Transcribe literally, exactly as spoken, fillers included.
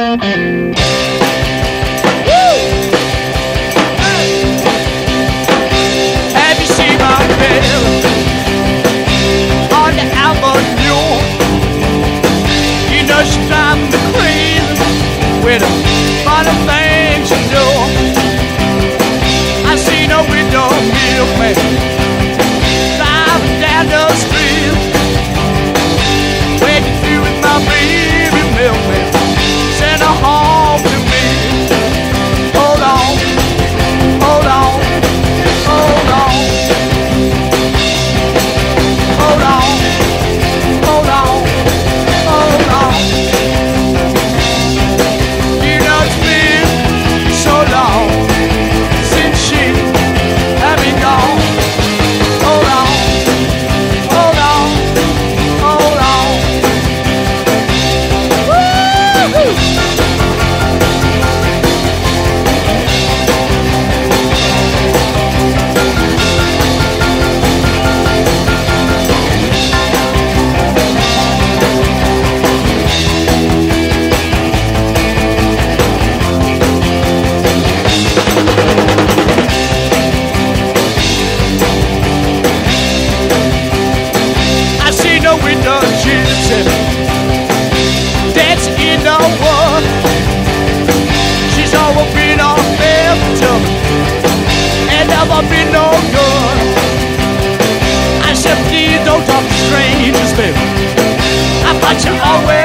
With a lot of things to do. I seen a window milkman driving down the street. Waking through with my baby milkman, send her home to me. Hold on, hold on, hold on, hold on, hold on, hold on. That's in the wood. She's always been on left and never been no good. I said, please don't talk to strangers, baby. I thought you always